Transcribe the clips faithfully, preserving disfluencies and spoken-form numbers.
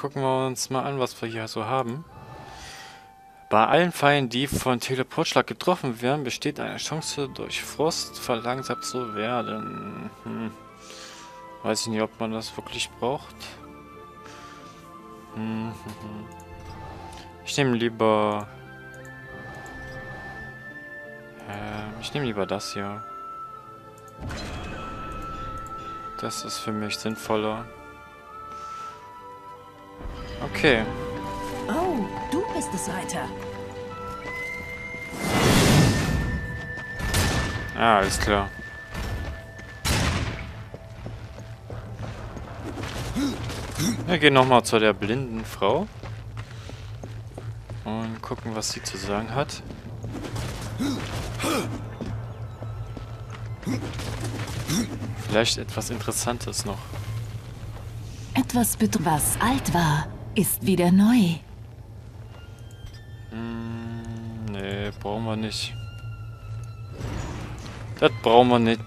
gucken wir uns mal an, was wir hier so haben. Bei allen Feinden, die von Teleportschlag getroffen werden, besteht eine Chance, durch Frost verlangsamt zu werden. Hm. Weiß ich nicht, ob man das wirklich braucht. Hm, hm, hm. Ich nehme lieber... Äh, ich nehme lieber das hier. Das ist für mich sinnvoller. Okay. Oh, du bist es, Reiter. Ah, alles klar. Wir gehen nochmal zu der blinden Frau. Und gucken, was sie zu sagen hat. Vielleicht etwas Interessantes noch. Etwas, was alt war, ist wieder neu. Hm, nee, brauchen wir nicht. Das brauchen wir nicht.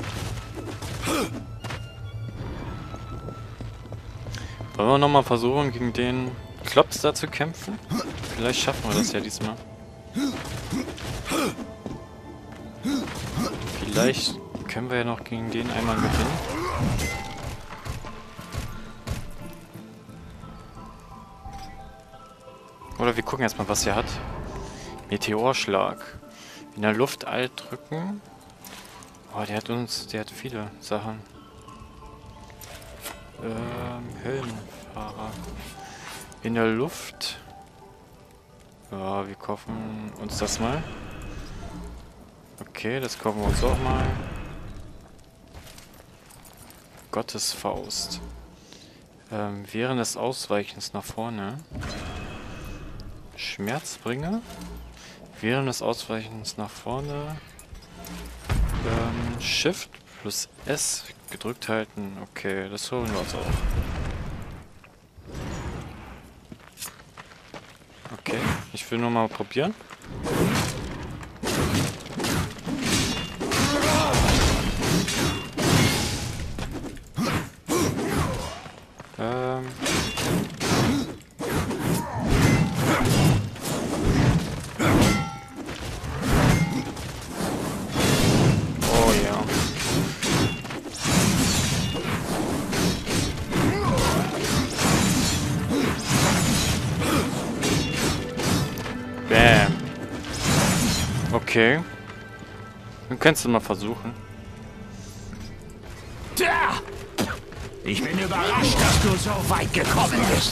Wollen wir nochmal versuchen, gegen den Klops da zu kämpfen? Vielleicht schaffen wir das ja diesmal. Vielleicht können wir ja noch gegen den einmal gewinnen. Oder wir gucken erstmal, was er hat. Meteorschlag. In der Luft Alt drücken. Oh, der hat uns, der hat viele Sachen. Ähm, Höllenfahrer. In der Luft. Ja, wir kaufen uns das mal. Okay, das kaufen wir uns auch mal. Gottesfaust. Ähm, während des Ausweichens nach vorne. Schmerzbringer. Während des Ausweichens nach vorne. Ähm, Shift plus S gedrückt halten. Okay, das holen wir uns auch. Okay, ich will nur mal probieren. Ähm. Oh ja. Bam. Okay. Dann kannst du mal versuchen. Tja! Ich bin überrascht, dass du so weit gekommen bist.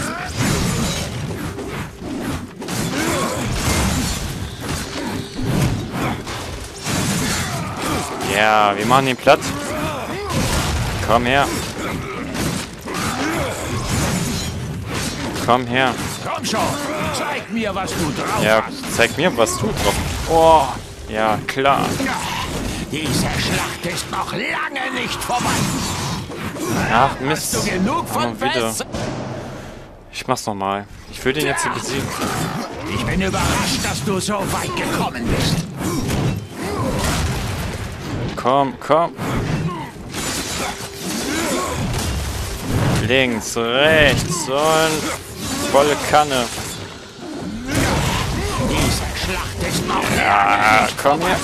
Ja, wir machen ihn platt. Komm her. Komm her. Komm schon, zeig mir, was du drauf Ja, hast. zeig mir, was du drauf. Oh, ja, klar. Diese Schlacht ist noch lange nicht vorbei. Ach, Mist. Hast du genug von Oh, wieder. West? Ich mach's nochmal. Ich will den jetzt hier besiegen. Ich bin überrascht, dass du so weit gekommen bist. Komm, komm. Links, rechts und volle Kanne. Diese Schlacht ist noch lange Ja, nicht komm her.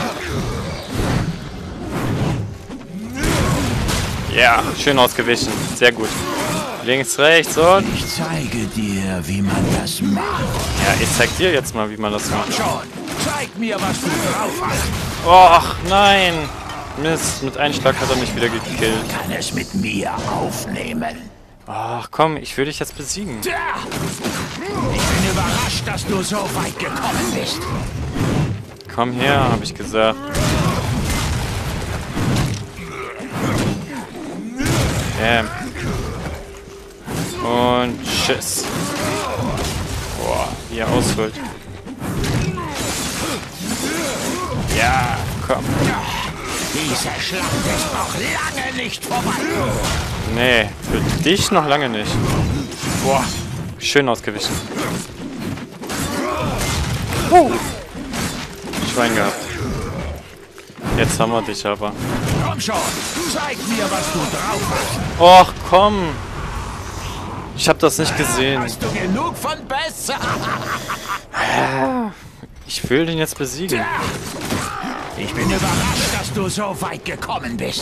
Ja, schön ausgewichen. Sehr gut. Links, rechts und... Ich zeige dir, wie man das macht. Ja, ich zeig dir jetzt mal, wie man das Komm macht. schon, zeig mir, was du drauf hast. Och, nein. Mist, mit einem Schlag hat er mich wieder gekillt. Kann es mit mir aufnehmen. Ach komm, ich will dich jetzt besiegen. Tja! Ich bin überrascht, dass du so weit gekommen bist. Komm her, habe ich gesagt. Bam. Und tschüss. Boah, wie er ausholt. Ja, komm. Diese Schlacht ist noch lange nicht vorbei. Nee, für dich noch lange nicht. Boah, schön ausgewichen. Uh. Schwein gehabt. Jetzt haben wir dich aber. Komm schon, zeig mir, was du drauf hast. Och, komm. Ich habe das nicht gesehen. Hast du genug von besser? Ich will den jetzt besiegen. Ich bin überrascht, dass du so weit gekommen bist.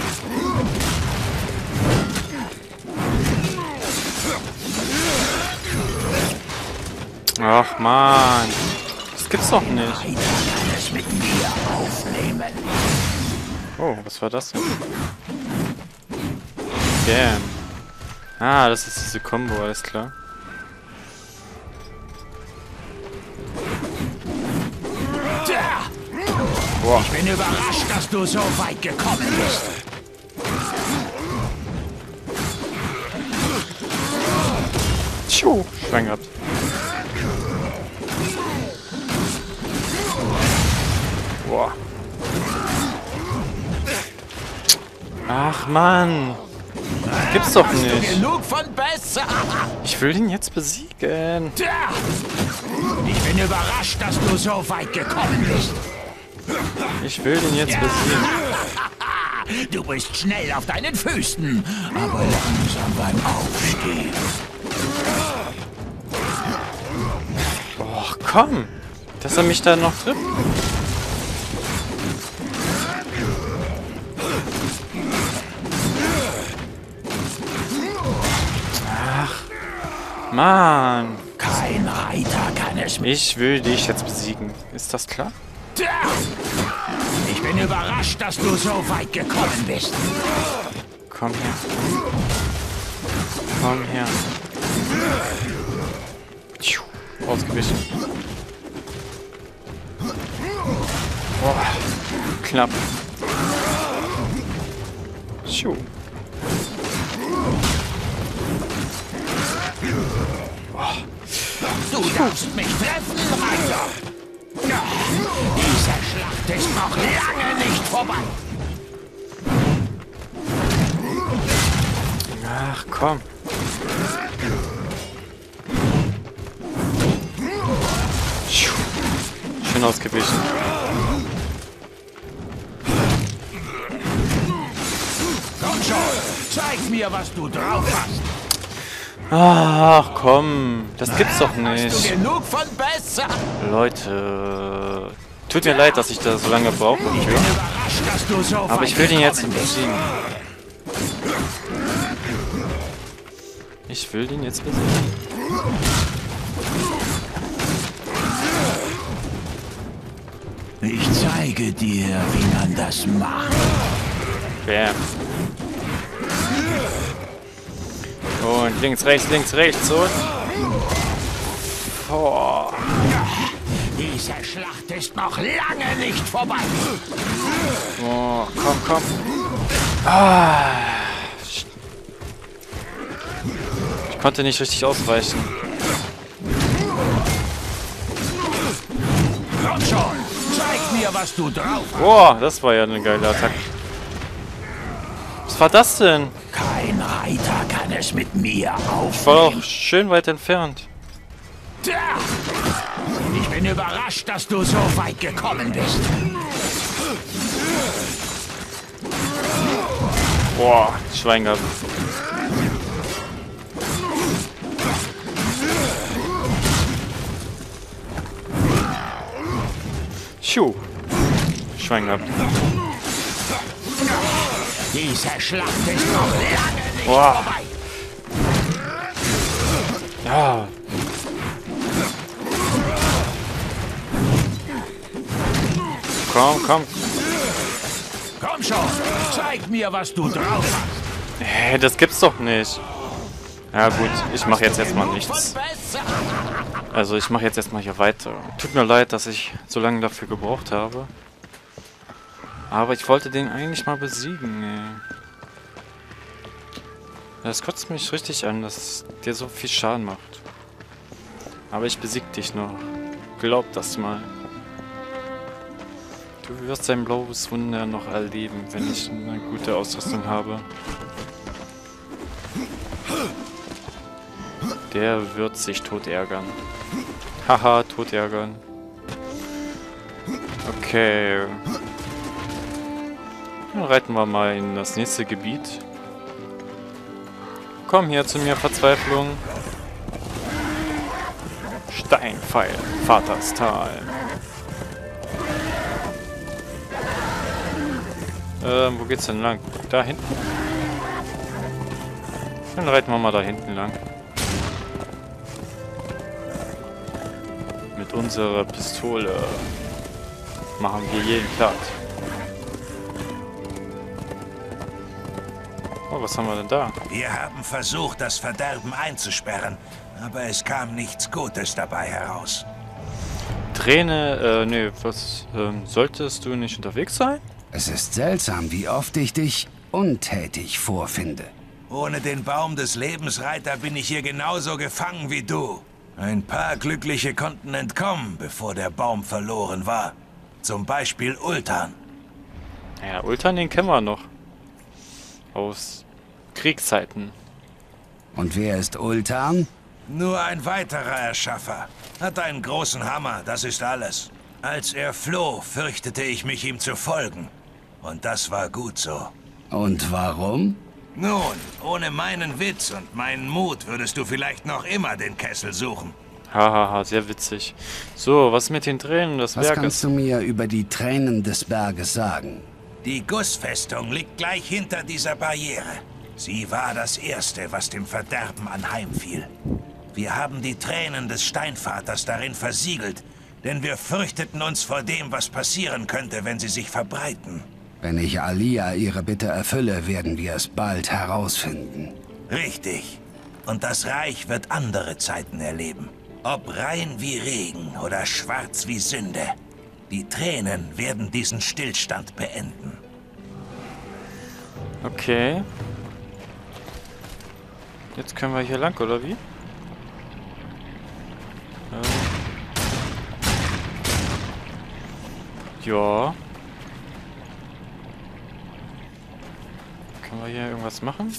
Ach man, das gibt's doch nicht. Einer kann es mit mir aufnehmen. Oh, was war das denn? Damn. Ah, das ist diese Combo, alles klar. Boah. Ich bin überrascht, dass du so weit gekommen bist. Tschuh, Schwein gehabt. Boah. Ach Mann. Das gibt's doch Hast du nicht. genug von besser? Ich will ihn jetzt besiegen. Ich bin überrascht, dass du so weit gekommen bist. Ich will ihn jetzt besiegen. Du bist schnell auf deinen Füßen, aber langsam beim Aufstehen. Och, komm. Dass er mich da noch trifft. Ach. Mann. Kein Reiter kann es mit. Ich will dich jetzt besiegen. Ist das klar? Ich bin überrascht, dass du so weit gekommen bist. Komm her. Komm her. Tschuh, ausgewichen. Boah, knapp. Tschuh. Du darfst mich treffen, Reiter. Diese Schlacht ist noch lange nicht vorbei. Ach, komm. Tschuh. Schön ausgewichen. Komm schon, zeig mir, was du drauf hast. Ach, komm. Das gibt's doch Hast du nicht. genug von besser? Leute. Tut mir leid, dass ich da so lange brauche. Ich bin überrascht, dass du so Aber weit ich will den jetzt gekommen bist. besiegen. Ich will den jetzt besiegen. Ich zeige dir, wie man das macht. Bam. Und links, rechts, links, rechts und... Oh. Diese Schlacht ist noch lange nicht vorbei. Oh, komm, komm. Ah. Ich konnte nicht richtig ausweichen. Komm schon, zeig mir, was du drauf hast. Boah, das war ja eine geile Attacke. Was war das denn? Kein Reiter kann es mit mir Ich war aufnehmen. doch schön weit entfernt. Ich bin überrascht, dass du so weit gekommen bist. Boah, Schwein gehabt. Schuh. Schwein gehabt. Diese Schlacht ist noch lange nicht Boah. vorbei. Ja. Komm, komm. Komm schon, zeig mir, was du drauf hast. Hä, das gibt's doch nicht. Ja gut, ich mache jetzt erstmal Genug nichts. von besser. Also ich mache jetzt erstmal hier weiter. Tut mir leid, dass ich so lange dafür gebraucht habe. Aber ich wollte den eigentlich mal besiegen, ey. Das kotzt mich richtig an, dass der so viel Schaden macht. Aber ich besieg dich noch. Glaub das mal. Du wirst dein blaues Wunder noch erleben, wenn ich eine gute Ausrüstung habe. Der wird sich tot ärgern. Haha, tot ärgern. Okay. Dann reiten wir mal in das nächste Gebiet. Komm hier zu mir, Verzweiflung. Steinpfeil, Vaterstal. Ähm, wo geht's denn lang? Da hinten? Dann reiten wir mal da hinten lang. Mit unserer Pistole machen wir jeden platt. Oh, was haben wir denn da? Wir haben versucht, das Verderben einzusperren, aber es kam nichts Gutes dabei heraus. Träne, äh, nee, was, ähm, solltest du nicht unterwegs sein? Es ist seltsam, wie oft ich dich untätig vorfinde. Ohne den Baum des Lebensreiter bin ich hier genauso gefangen wie du. Ein paar Glückliche konnten entkommen, bevor der Baum verloren war. Zum Beispiel Ultan. Ja, Ultan, den kennen wir noch. Aus Kriegszeiten. Und wer ist Ultan? Nur ein weiterer Erschaffer. Hat einen großen Hammer, das ist alles. Als er floh, fürchtete ich mich, ihm zu folgen. Und das war gut so. Und warum? Nun, ohne meinen Witz und meinen Mut würdest du vielleicht noch immer den Kessel suchen. Hahaha, ha, ha, sehr witzig. So, was mit den Tränen des Was Berges? kannst du mir über die Tränen des Berges sagen? Die Gussfestung liegt gleich hinter dieser Barriere. Sie war das Erste, was dem Verderben anheimfiel. Wir haben die Tränen des Steinvaters darin versiegelt, denn wir fürchteten uns vor dem, was passieren könnte, wenn sie sich verbreiten. Wenn ich Alia ihre Bitte erfülle, werden wir es bald herausfinden. Richtig. Und das Reich wird andere Zeiten erleben. Ob rein wie Regen oder schwarz wie Sünde. Die Tränen werden diesen Stillstand beenden. Okay. Jetzt können wir hier lang, oder wie? Ähm. Ja. Können wir hier irgendwas machen?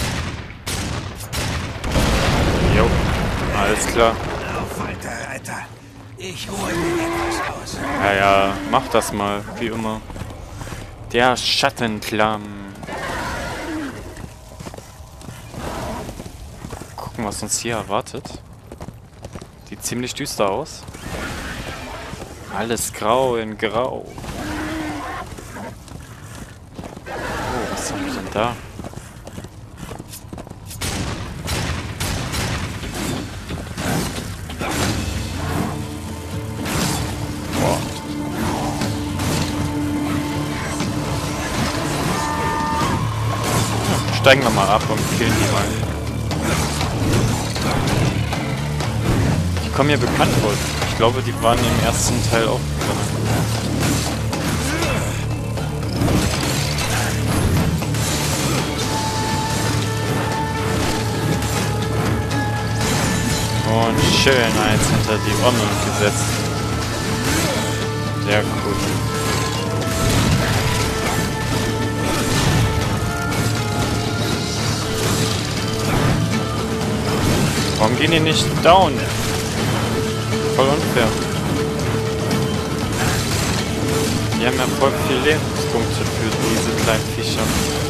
Jo. Alles klar. Auf, alter Reiter. Ich hole mir etwas aus. Ja, ja. Mach das mal. Wie immer. Der Schattenklamm. Gucken, was uns hier erwartet. Sieht ziemlich düster aus. Alles grau in grau. Oh, was haben wir denn da? Boah. Steigen wir mal ab und killen die mal. Die kommen mir bekannt vor. Ich glaube, die waren im ersten Teil auch drin. Und schön eins hinter die Omme gesetzt. Sehr cool. Warum gehen die nicht down? Voll unfair. Die haben ja voll viel Lebenspunkte für diese kleinen Viecher.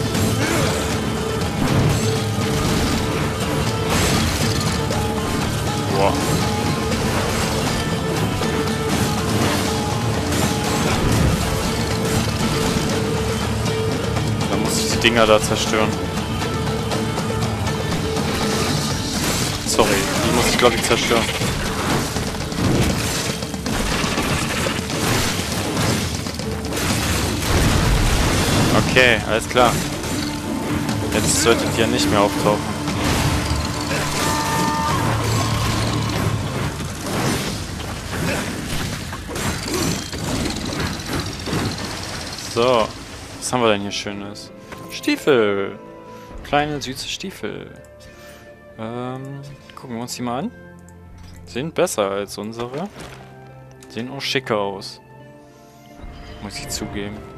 Boah. Da muss ich die Dinger da zerstören. Sorry, die muss ich glaube ich zerstören. Okay, alles klar. Jetzt solltet ihr nicht mehr auftauchen. So, was haben wir denn hier Schönes? Stiefel! Kleine, süße Stiefel. Ähm, gucken wir uns die mal an. Sehen besser als unsere. Sehen auch schicker aus. Muss ich zugeben.